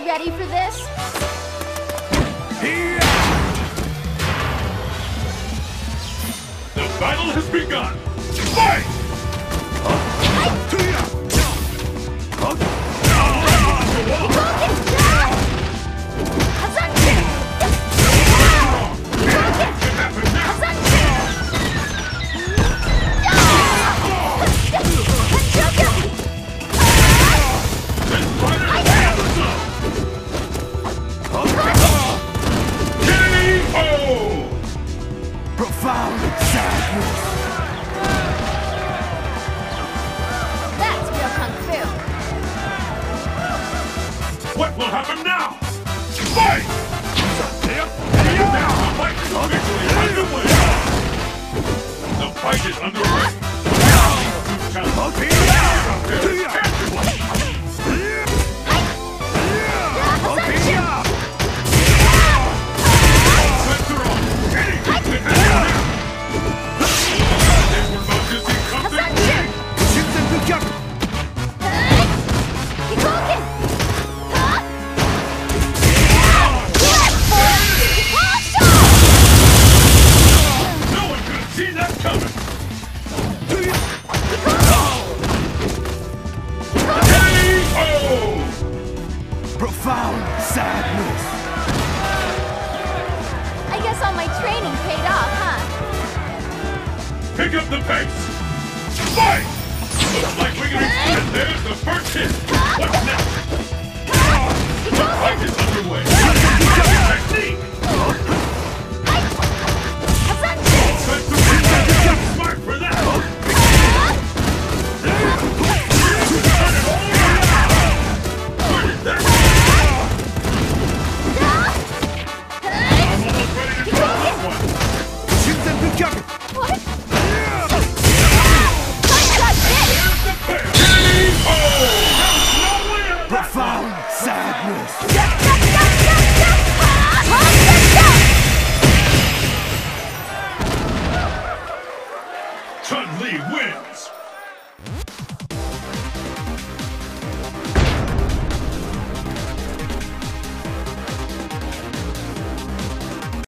ready for this? The battle has begun! Fight! Profound sadness. That's real kung fu. What will happen now? Fight! Now the fight is officially underway! The fight is underway! Profound sadness. I guess all my training paid off, huh? Pick up the pace! Fight! Like we can expect, there's the first hit! What's next? The fight is underway! Technique! Smart for that! Where did that go? I'm almost ready to drop this one! What? Profound sadness. Chun-Li wins!